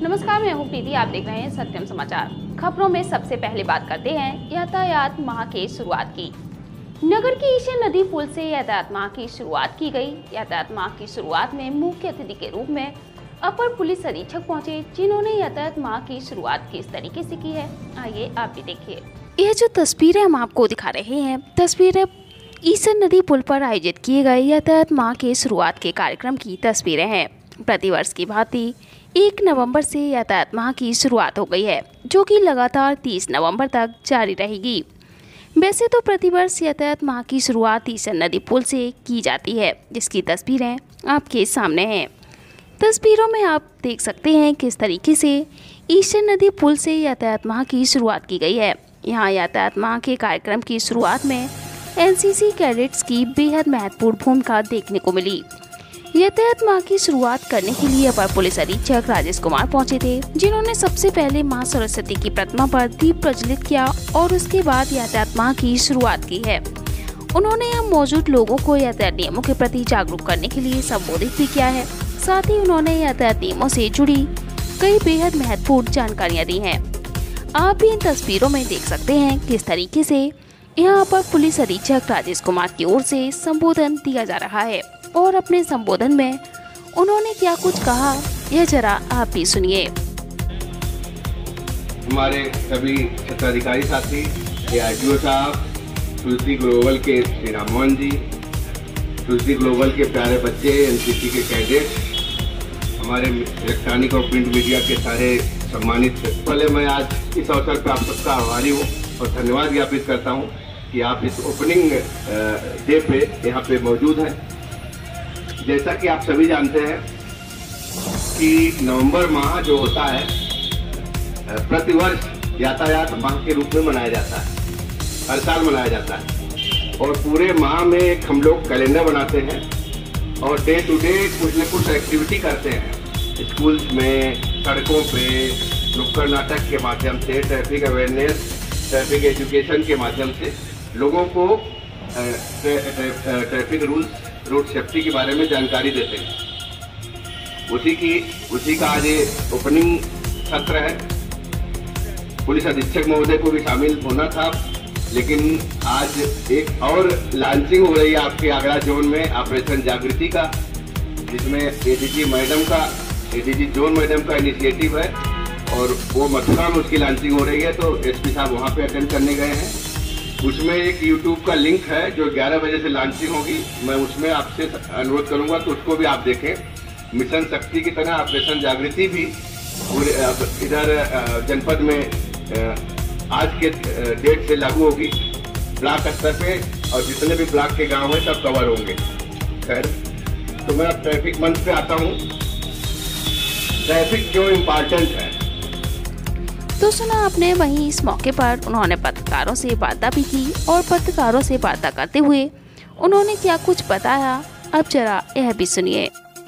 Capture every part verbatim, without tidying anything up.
नमस्कार, मैं हूँ प्रीति। आप देख रहे हैं सत्यम समाचार। खबरों में सबसे पहले बात करते हैं यातायात माह के शुरुआत की। नगर की ईशा नदी पुल से यातायात माह की शुरुआत की गई। यातायात माह की शुरुआत में मुख्य अतिथि के रूप में अपर पुलिस अधीक्षक पहुंचे, जिन्होंने यातायात माह की शुरुआत किस तरीके से की है, आइए आप भी देखिए। यह जो तस्वीरें हम आपको दिखा रहे हैं, तस्वीरें ईशा नदी पुल पर आयोजित किए गए यातायात माह के शुरुआत के कार्यक्रम की तस्वीरें हैं। प्रतिवर्ष की भांति एक नवंबर से यातायात माह की शुरुआत हो गई है, जो कि लगातार तीस नवंबर तक जारी रहेगी। वैसे तो प्रतिवर्ष यातायात माह की शुरुआत ईशा नदी पुल से की जाती है, जिसकी तस्वीरें आपके सामने हैं। तस्वीरों में आप देख सकते हैं किस तरीके से ईशा नदी पुल से यातायात माह की शुरुआत की गई है। यहाँ यातायात माह के कार्यक्रम की शुरुआत में एनसीसी कैडेट्स की बेहद महत्वपूर्ण भूमिका देखने को मिली। यातायात माह की शुरुआत करने के लिए अपर पुलिस अधीक्षक राजेश कुमार पहुंचे थे, जिन्होंने सबसे पहले मां सरस्वती की प्रतिमा पर दीप प्रज्वलित किया और उसके बाद यातायात माह की शुरुआत की है। उन्होंने यहाँ मौजूद लोगों को यातायात नियमों के प्रति जागरूक करने के लिए संबोधित भी किया है। साथ ही उन्होंने यातायात नियमों से जुड़ी कई बेहद महत्वपूर्ण जानकारियाँ दी है। आप भी इन तस्वीरों में देख सकते हैं किस तरीके से यहाँ पर पुलिस अधीक्षक राजेश कुमार की ओर से संबोधन दिया जा रहा है और अपने संबोधन में उन्होंने क्या कुछ कहा, यह जरा आप भी सुनिए। हमारे सभी क्षेत्राधिकारी साथी, एआरटीओ साहब, तुलसी ग्लोबल के श्री राम मोहन जी, तुलसी ग्लोबल के प्यारे बच्चे, एनसीसी के कैडेट, हमारे इलेक्ट्रॉनिक और प्रिंट मीडिया के सारे सम्मानित। पहले मैं आज इस अवसर पर आप सबका आभारी हूँ और धन्यवाद ज्ञापित करता हूँ कि आप इस ओपनिंग डे पे यहाँ पे मौजूद हैं। जैसा कि आप सभी जानते हैं कि नवंबर माह जो होता है प्रतिवर्ष यातायात माह के रूप में मनाया जाता है, हर साल मनाया जाता है। और पूरे माह में एक हम लोग कैलेंडर बनाते हैं और डे टू डे कुछ न कुछ एक्टिविटी करते हैं। स्कूल्स में, सड़कों पे, नुक्कड़ नाटक के माध्यम से, ट्रैफिक अवेयरनेस, ट्रैफिक एजुकेशन के माध्यम से लोगों को ट्रैफिक रूल्स, रोड सेफ्टी के बारे में जानकारी देते हैं। उसी की उसी का आज ये ओपनिंग सत्र है। पुलिस अधीक्षक महोदय को भी शामिल होना था, लेकिन आज एक और लॉन्चिंग हो रही है आपके आगरा जोन में ऑपरेशन जागृति का, जिसमें एडीजी मैडम का एडीजी जोन मैडम का इनिशिएटिव है और वो मथुरा में उसकी लॉन्चिंग हो रही है। तो एसपी साहब वहाँ पे अटेंड करने गए हैं। उसमें एक यूट्यूब का लिंक है जो ग्यारह बजे से लॉन्चिंग होगी। मैं उसमें आपसे अनुरोध करूंगा कि उसको भी आप देखें। मिशन शक्ति की तरह ऑपरेशन जागृति भी पूरे इधर जनपद में आज के डेट से लागू होगी ब्लॉक स्तर पे, और जितने भी ब्लॉक के गांव हैं सब कवर होंगे। खैर, तो मैं अब ट्रैफिक मंथ पे आता हूँ। ट्रैफिक क्यों इम्पोर्टेंट है तो सुना आपने। वहीं इस मौके पर उन्होंने पत्रकारों से वार्ता भी की और पत्रकारों से वार्ता करते हुए उन्होंने क्या कुछ बताया, अब जरा यह भी सुनिए।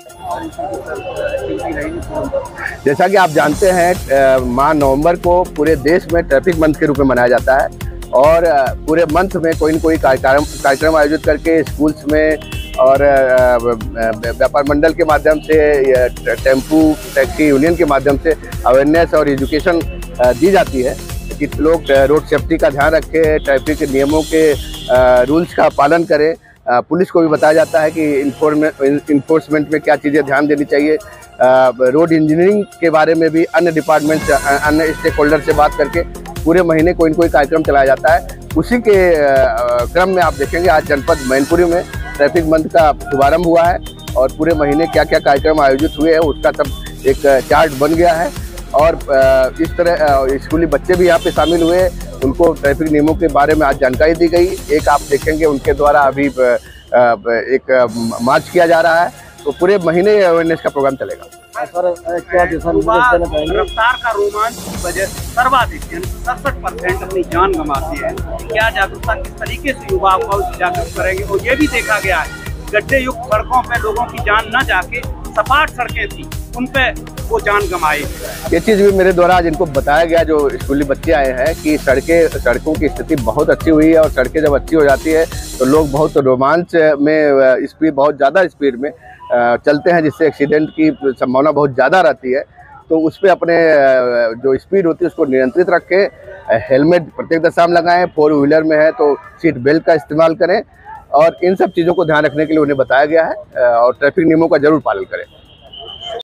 जैसा कि आप जानते हैं, माह नवंबर को पूरे देश में ट्रैफिक मंथ के रूप में मनाया जाता है और पूरे मंथ में कोई न कोई कार्यक्रम कार्यक्रम आयोजित करके स्कूल्स में और व्यापार मंडल के माध्यम से, टेम्पू टैक्सी यूनियन के माध्यम से अवेयरनेस और एजुकेशन दी जाती है कि लोग रोड सेफ्टी का ध्यान रखें, ट्रैफिक नियमों के रूल्स का पालन करें। पुलिस को भी बताया जाता है कि इन्फोर्समेंट में क्या चीज़ें ध्यान देनी चाहिए। रोड इंजीनियरिंग के बारे में भी अन्य डिपार्टमेंट से, अन्य स्टेक होल्डर से बात करके पूरे महीने कोई न कोई कार्यक्रम चलाया जाता है। उसी के क्रम में आप देखेंगे आज जनपद मैनपुरी में ट्रैफिक मंथ का शुभारंभ हुआ है और पूरे महीने क्या क्या कार्यक्रम आयोजित हुए हैं उसका सब एक चार्ट बन गया है। और इस तरह स्कूली बच्चे भी यहाँ पे शामिल हुए, उनको ट्रैफिक नियमों के बारे में आज जानकारी दी गई। एक आप देखेंगे उनके द्वारा अभी एक मार्च किया जा रहा है, तो पूरे महीने अवेयरनेस का प्रोग्राम चलेगा। सर, क्या रफ्तार का रोमांच की वजह से सर्वाधिक सड़सठ परसेंट अपनी जान गंवाती है। क्या जागरूकता किस तरीके से युवा को जागरूक करेंगे? और ये भी देखा गया है गड्ढे युक्त सड़कों पे लोगों की जान न जाके सपाट सड़कें थी, उन पे वो जान गंवाई। ये चीज़ भी मेरे द्वारा आज इनको बताया गया, जो स्कूली बच्चे आए हैं, कि सड़कें सड़कों की स्थिति बहुत अच्छी हुई है और सड़कें जब अच्छी हो जाती है तो लोग बहुत रोमांच में, स्पीड बहुत ज़्यादा स्पीड में चलते हैं, जिससे एक्सीडेंट की संभावना बहुत ज़्यादा रहती है। तो उस पर अपने जो स्पीड होती है उसको नियंत्रित रखें, हेलमेट प्रत्येक दशा में लगाएं, फोर व्हीलर में है तो सीट बेल्ट का इस्तेमाल करें, और इन सब चीज़ों को ध्यान रखने के लिए उन्हें बताया गया है और ट्रैफिक नियमों का जरूर पालन करें।